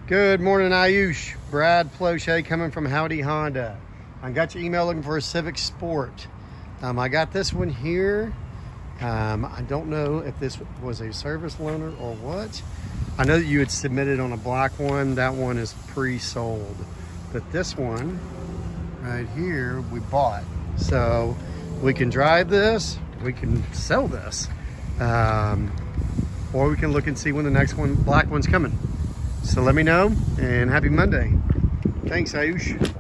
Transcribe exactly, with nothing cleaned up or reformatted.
Good morning, Ayush. Brad Plauché coming from Howdy Honda. I got your email looking for a Civic Sport. Um, I got this one here. Um, I don't know if this was a service loaner or what. I know that you had submitted on a black one. That one is pre-sold. But this one right here, we bought. So we can drive this, we can sell this. Um, or we can look and see when the next one, black one's coming. So let me know, and happy Monday. Thanks, Ayush.